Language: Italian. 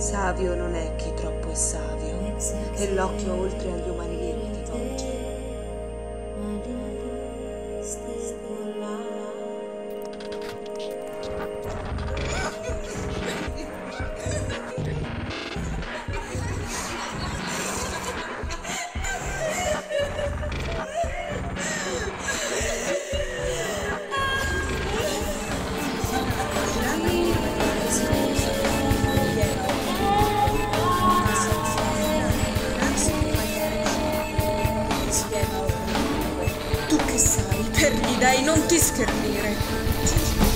Savio non è chi troppo è savio, e l'occhio oltre agli umani limiti volge. Tu che sai, per gli dei non ti schernire.